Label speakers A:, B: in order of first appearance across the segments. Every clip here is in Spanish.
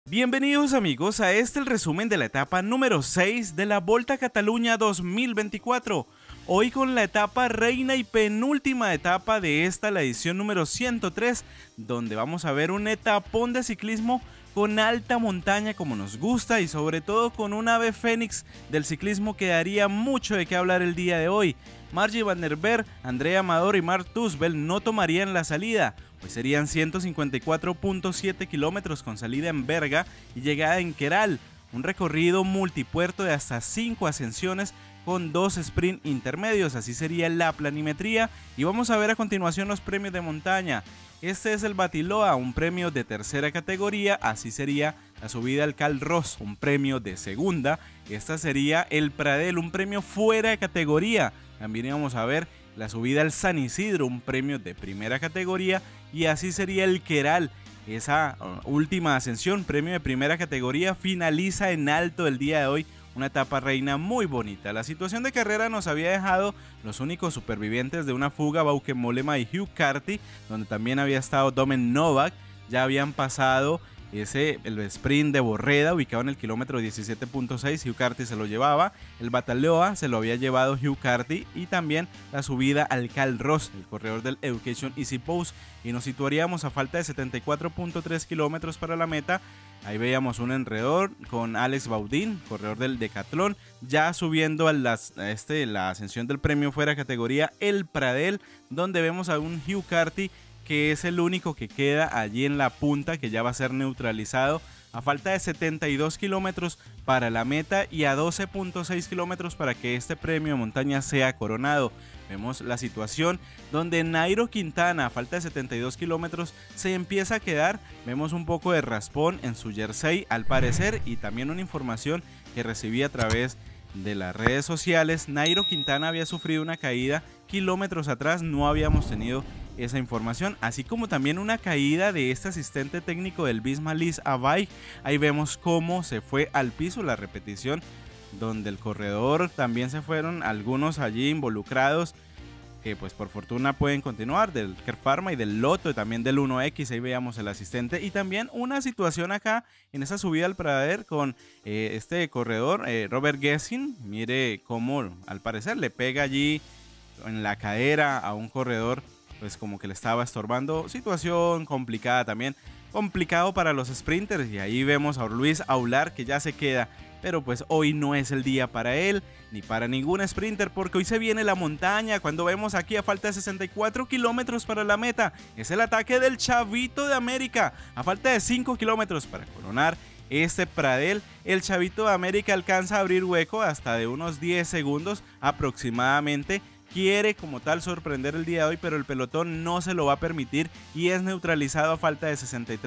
A: Bienvenidos amigos a el resumen de la etapa número 6 de la Volta a Cataluña 2024. Hoy con la etapa reina y penúltima etapa de la edición número 103, donde vamos a ver un etapón de ciclismo con alta montaña como nos gusta y sobre todo con un ave fénix del ciclismo que daría mucho de qué hablar el día de hoy. Margie Van der Berg, Andrea Amador y Mark Tusvel no tomarían la salida, pues serían 154.7 kilómetros con salida en Berga y llegada en Querál, un recorrido multipuerto de hasta 5 ascensiones con 2 sprint intermedios, así sería la planimetría. Y vamos a ver a continuación los premios de montaña. Este es el Batiloa, un premio de tercera categoría, así sería la subida al Cal Ros, un premio de segunda. Esta sería el Pradel, un premio fuera de categoría. También íbamos a ver la subida al San Isidro, un premio de primera categoría, y así sería el Querál. Esa última ascensión, premio de primera categoría, finaliza en alto el día de hoy, una etapa reina muy bonita. La situación de carrera nos había dejado los únicos supervivientes de una fuga, Bauke Mollema y Hugh Carty, donde también había estado Domen Novak. Ya habían pasado el sprint de Borreda, ubicado en el kilómetro 17.6, Hugh Carty se lo llevaba. El Batalloa se lo había llevado Hugh Carty, y también la subida al Cal Ros, el corredor del Education Easy Post, y nos situaríamos a falta de 74.3 kilómetros para la meta. Ahí veíamos un enredor con Alex Baudin, corredor del Decathlon, ya subiendo a la ascensión del premio fuera categoría, el Pradel, donde vemos a un Hugh Carty que es el único que queda allí en la punta, que ya va a ser neutralizado a falta de 72 kilómetros para la meta y a 12.6 kilómetros para que este premio de montaña sea coronado. Vemos la situación donde Nairo Quintana, a falta de 72 kilómetros, se empieza a quedar. Vemos un poco de raspón en su jersey al parecer, y también una información que recibí a través de las redes sociales. Nairo Quintana había sufrido una caída kilómetros atrás, no habíamos tenido esa información, así como también una caída de este asistente técnico del Visma, Liz Abay. Ahí vemos cómo se fue al piso, la repetición donde el corredor también se fueron algunos allí involucrados, que pues por fortuna pueden continuar, del Kerpharma y del Lotto, y también del 1X. Ahí veíamos el asistente, y también una situación acá en esa subida al Pradel con este corredor Robert Gesing. Mire cómo al parecer le pega allí en la cadera a un corredor, pues como que le estaba estorbando. Situación complicada también, complicado para los sprinters. Y ahí vemos a Luis Aular, que ya se queda, pero pues hoy no es el día para él ni para ningún sprinter, porque hoy se viene la montaña. Cuando vemos aquí a falta de 64 kilómetros para la meta, es el ataque del Chavito de América. A falta de 5 kilómetros para coronar este Pradel, el Chavito de América alcanza a abrir hueco hasta de unos 10 segundos aproximadamente. Quiere como tal sorprender el día de hoy, pero el pelotón no se lo va a permitir y es neutralizado a falta de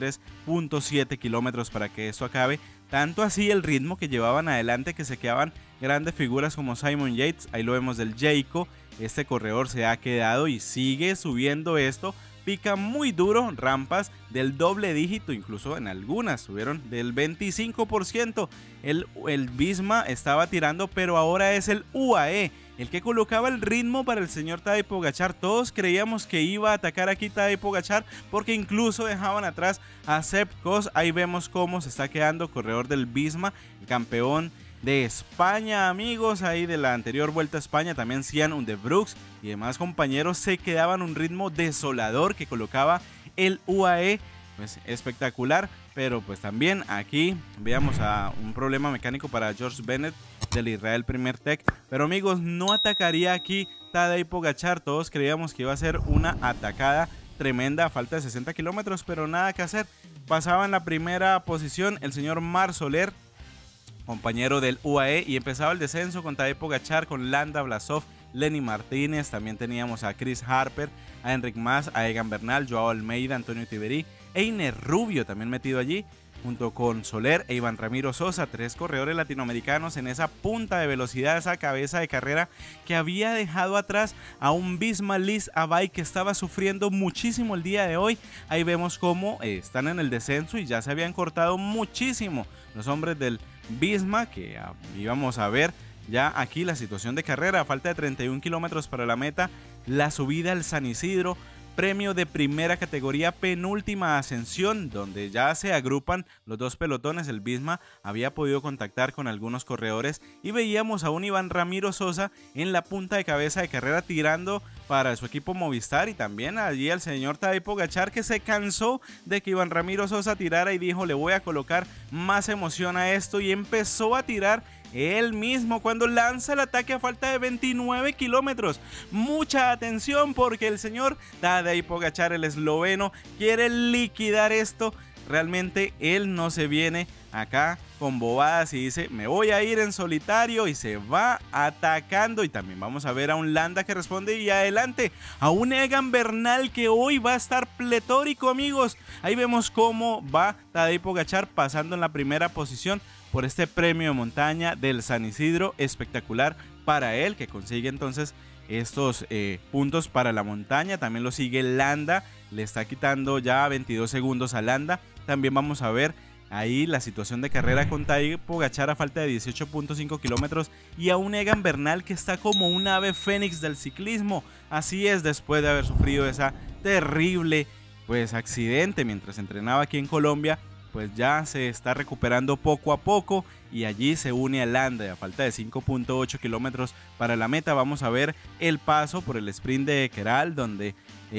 A: 63.7 kilómetros para que esto acabe. Tanto así el ritmo que llevaban adelante, que se quedaban grandes figuras como Simon Yates. Ahí lo vemos del Jayco. Este corredor se ha quedado y sigue subiendo esto. Pica muy duro, rampas del doble dígito, incluso en algunas subieron del 25%. El Visma estaba tirando, pero ahora es el UAE el que colocaba el ritmo para el señor Tadej Pogačar. Todos creíamos que iba a atacar aquí Tadej Pogačar, porque incluso dejaban atrás a Sepp Kuss. Ahí vemos cómo se está quedando corredor del Visma, el campeón de España, amigos, ahí de la anterior Vuelta a España. También Cian Undebrooks y demás compañeros se quedaban un ritmo desolador que colocaba el UAE, pues espectacular. Pero pues también aquí veamos a un problema mecánico para George Bennett del Israel Premier Tech. Pero amigos, no atacaría aquí Tadej Pogačar. Todos creíamos que iba a ser una atacada tremenda a falta de 60 kilómetros, pero nada que hacer. Pasaba en la primera posición el señor Marc Soler, compañero del UAE, y empezaba el descenso con Tadej Pogačar, con Landa Vlasov, Lenny Martínez. También teníamos a Chris Harper, a Enric Mas, a Egan Bernal, Joao Almeida, Antonio Tiberí, Einer Rubio también metido allí, junto con Soler e Iván Ramiro Sosa, 3 corredores latinoamericanos en esa punta de velocidad, esa cabeza de carrera que había dejado atrás a un Visma Liz Abay que estaba sufriendo muchísimo el día de hoy. Ahí vemos cómo están en el descenso y ya se habían cortado muchísimo los hombres del Visma, que íbamos a ver ya aquí la situación de carrera. A falta de 31 kilómetros para la meta, la subida al San Isidro premio de primera categoría penúltima ascensión, donde ya se agrupan los dos pelotones. El Visma había podido contactar con algunos corredores y veíamos a un Iván Ramiro Sosa en la punta de cabeza de carrera tirando para su equipo Movistar, y también allí al señor Tadej Pogačar, que se cansó de que Iván Ramiro Sosa tirara y dijo: le voy a colocar más emoción a esto, y empezó a tirar él mismo cuando lanza el ataque a falta de 29 kilómetros. Mucha atención, porque el señor Tadej Pogačar, el esloveno, quiere liquidar esto. Realmente él no se viene acá con bobadas y dice: me voy a ir en solitario, y se va atacando. Y también vamos a ver a un Landa que responde, y adelante a un Egan Bernal que hoy va a estar pletórico, amigos. Ahí vemos cómo va Tadej Pogačar pasando en la primera posición por este premio de montaña del San Isidro. Espectacular para él, que consigue entonces estos puntos para la montaña. También lo sigue Landa, le está quitando ya 22 segundos a Landa. También vamos a ver ahí la situación de carrera con Tadej Pogačar a falta de 18.5 kilómetros, y a un Egan Bernal que está como un ave fénix del ciclismo. Así es, después de haber sufrido esa terrible accidente mientras entrenaba aquí en Colombia, pues ya se está recuperando poco a poco, y allí se une a Landa a falta de 5.8 kilómetros para la meta. Vamos a ver el paso por el sprint de Keral, donde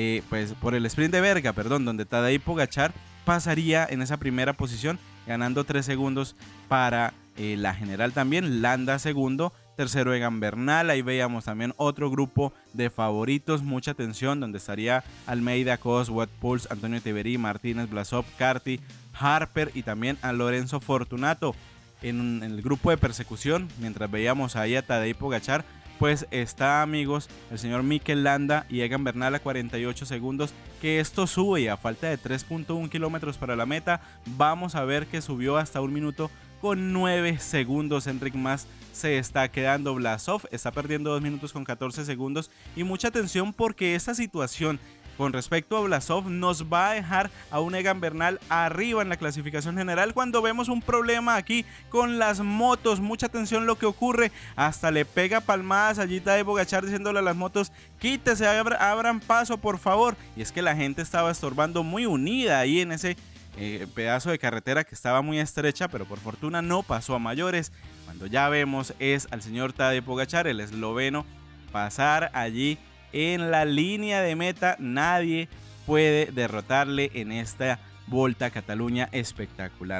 A: por el sprint de Berga, perdón, donde Tadej Pogačar pasaría en esa primera posición, ganando 3 segundos para la general. También Landa segundo, tercero Egan Bernal. Ahí veíamos también otro grupo de favoritos, mucha atención, donde estaría Almeida, Kos, Wout Poels, Antonio Etcheverry, Martínez, Blasov, Carty, Harper, y también a Lorenzo Fortunato. En el grupo de persecución, mientras veíamos ahí a Tadej Pogačar, pues está, amigos, el señor Mikel Landa y Egan Bernal a 48 segundos, que esto sube, y a falta de 3.1 kilómetros para la meta, vamos a ver que subió hasta 1 minuto con 9 segundos. Enric Mas se está quedando. Blasov está perdiendo 2 minutos con 14 segundos, y mucha atención, porque esta situación con respecto a Blasov nos va a dejar a un Egan Bernal arriba en la clasificación general, cuando vemos un problema aquí con las motos. Mucha atención lo que ocurre, hasta le pega palmadas allí Tadej Pogačar diciéndole a las motos: quítese, abran paso por favor. Y es que la gente estaba estorbando muy unida ahí en ese pedazo de carretera que estaba muy estrecha, pero por fortuna no pasó a mayores. Cuando ya vemos es al señor Tadej Pogačar, el esloveno, pasar allí en la línea de meta. Nadie puede derrotarle en esta Volta a Cataluña. Espectacular.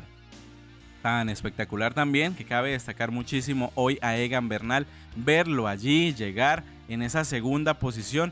A: Tan espectacular también que cabe destacar muchísimo hoy a Egan Bernal, verlo allí llegar en esa segunda posición.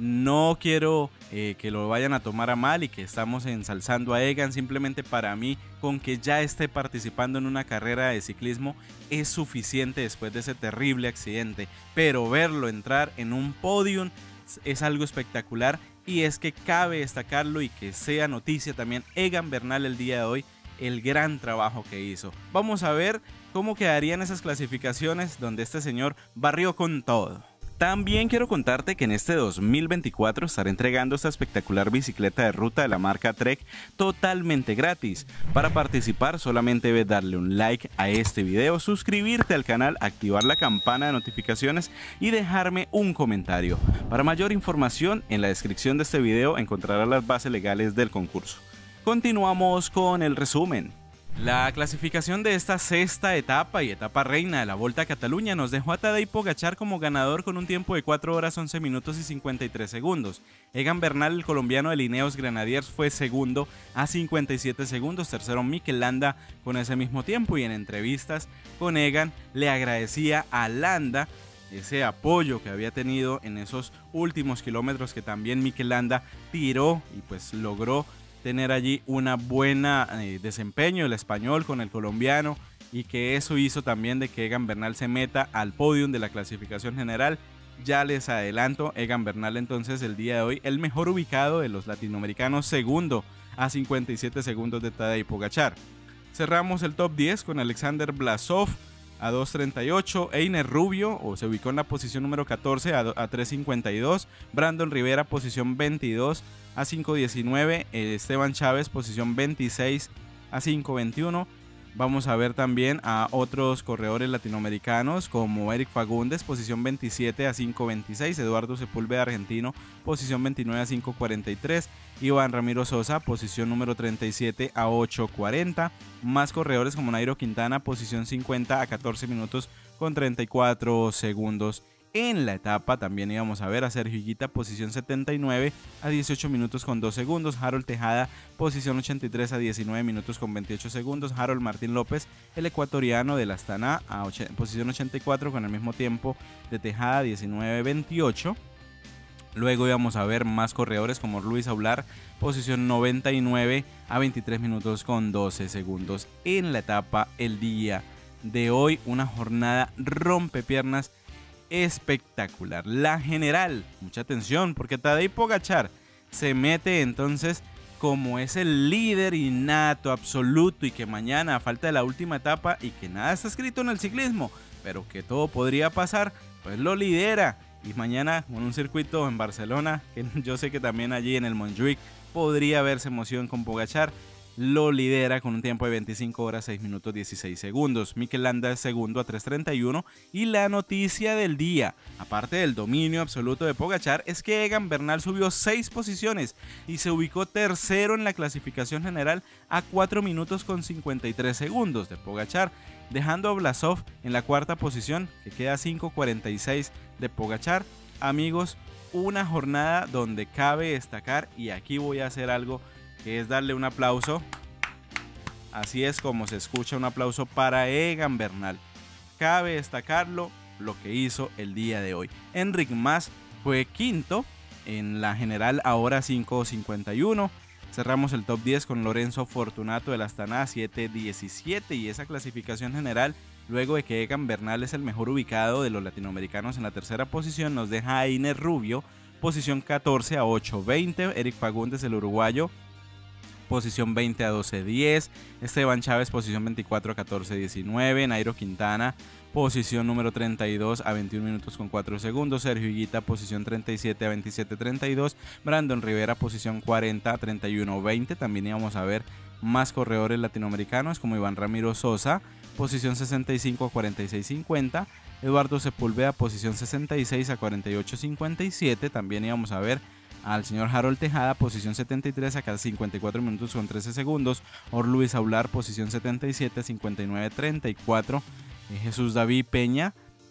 A: No quiero que lo vayan a tomar a mal y que estamos ensalzando a Egan. Simplemente para mí, con que ya esté participando en una carrera de ciclismo es suficiente después de ese terrible accidente. Pero verlo entrar en un podium es algo espectacular, y es que cabe destacarlo y que sea noticia también Egan Bernal el día de hoy, el gran trabajo que hizo. Vamos a ver cómo quedarían esas clasificaciones donde este señor barrió con todo. También quiero contarte que en este 2024 estaré entregando esta espectacular bicicleta de ruta de la marca Trek totalmente gratis. Para participar solamente debes darle un like a este video, suscribirte al canal, activar la campana de notificaciones y dejarme un comentario. Para mayor información, en la descripción de este video encontrarás las bases legales del concurso. Continuamos con el resumen. La clasificación de esta sexta etapa y etapa reina de la Volta a Cataluña nos dejó a Tadej Pogačar como ganador con un tiempo de 4 horas 11 minutos y 53 segundos. Egan Bernal, el colombiano de Ineos Grenadiers, fue segundo a 57 segundos. Tercero Mikel Landa con ese mismo tiempo, y en entrevistas con Egan le agradecía a Landa ese apoyo que había tenido en esos últimos kilómetros, que también Mikel Landa tiró y pues logró tener allí una buena desempeño el español con el colombiano, y que eso hizo también de que Egan Bernal se meta al podium de la clasificación general. Ya les adelanto, Egan Bernal entonces el día de hoy el mejor ubicado de los latinoamericanos, segundo a 57 segundos de Tadej Pogačar. Cerramos el top 10 con Alexander Blasov a 2.38, Einer Rubio se ubicó en la posición número 14 a 3.52, Brandon Rivera posición 22 a 5.19, Esteban Chávez posición 26 a 5.21, Vamos a ver también a otros corredores latinoamericanos como Eric Fagundes, posición 27 a 5.26, Eduardo Sepúlveda, argentino, posición 29 a 5.43, Iván Ramiro Sosa, posición número 37 a 8.40, más corredores como Nairo Quintana, posición 50 a 14 minutos con 34 segundos. En la etapa también íbamos a ver a Sergio Higuita, posición 79 a 18 minutos con 2 segundos. Harold Tejada, posición 83 a 19 minutos con 28 segundos. Harold Martín López, el ecuatoriano del Astana, a posición 84 con el mismo tiempo de Tejada, 19-28. Luego íbamos a ver más corredores como Luis Aular, posición 99 a 23 minutos con 12 segundos. En la etapa el día de hoy, una jornada rompepiernas espectacular. La general, mucha atención porque Tadej Pogačar se mete entonces como es el líder innato, absoluto, y que mañana, a falta de la última etapa y que nada está escrito en el ciclismo, pero que todo podría pasar, pues lo lidera. Y mañana con un circuito en Barcelona, que yo sé que también allí en el Montjuic podría verse emoción con Pogačar, lo lidera con un tiempo de 25 horas 6 minutos 16 segundos. Mikel Landa es segundo a 3.31. Y la noticia del día, aparte del dominio absoluto de Pogačar, es que Egan Bernal subió 6 posiciones y se ubicó tercero en la clasificación general a 4 minutos con 53 segundos de Pogačar, dejando a Vlasov en la cuarta posición, que queda 5.46 de Pogačar. Amigos, una jornada donde cabe destacar, y aquí voy a hacer algo que es darle un aplauso, así es como se escucha, un aplauso para Egan Bernal. Cabe destacarlo, lo que hizo el día de hoy. Enric Mas fue quinto en la general, ahora 5.51. Cerramos el top 10 con Lorenzo Fortunato del Astana, 7.17, y esa clasificación general, luego de que Egan Bernal es el mejor ubicado de los latinoamericanos en la tercera posición, nos deja a Iner Rubio, posición 14 a 8.20, Eric Fagundes, el uruguayo, posición 20 a 12.10, Esteban Chávez, posición 24 a 14.19, Nairo Quintana, posición número 32 a 21 minutos con 4 segundos, Sergio Higuita, posición 37 a 27.32, Brandon Rivera, posición 40 a 31.20. También íbamos a ver más corredores latinoamericanos como Iván Ramiro Sosa, posición 65 a 46.50, Eduardo Sepúlveda, posición 66 a 48.57. También íbamos a ver al señor Harold Tejada, posición 73 a 54 minutos con 13 segundos. Luis Aular, posición 77 a 59.34. Jesús David Peña,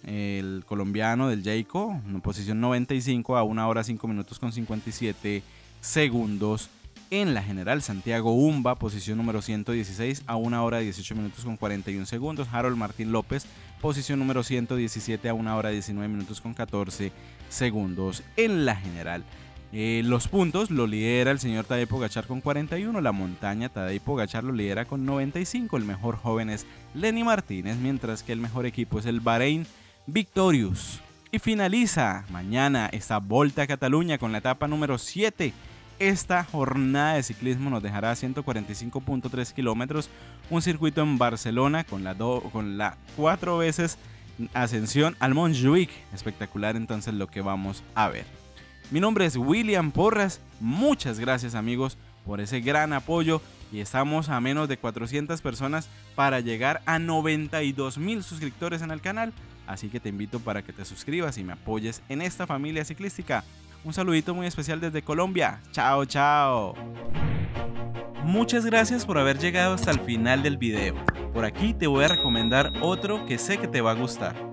A: el colombiano del Jayco, posición 95 a 1 hora 5 minutos con 57 segundos. En la general, Santiago Umba, posición número 116 a 1 hora 18 minutos con 41 segundos. Harold Martín López, posición número 117 a 1 hora 19 minutos con 14 segundos. En la general, los puntos lo lidera el señor Tadej Pogačar con 41, la montaña Tadej Pogačar lo lidera con 95, el mejor joven es Lenny Martínez, mientras que el mejor equipo es el Bahrein Victorious. Y finaliza mañana esta Volta a Cataluña con la etapa número 7. Esta jornada de ciclismo nos dejará 145.3 kilómetros, un circuito en Barcelona con la 4 veces ascensión al Montjuic. Espectacular entonces lo que vamos a ver. Mi nombre es William Porras, muchas gracias amigos por ese gran apoyo, y estamos a menos de 400 personas para llegar a 92.000 suscriptores en el canal, así que te invito para que te suscribas y me apoyes en esta familia ciclística. Un saludito muy especial desde Colombia, chao chao. Muchas gracias por haber llegado hasta el final del video. Por aquí te voy a recomendar otro que sé que te va a gustar.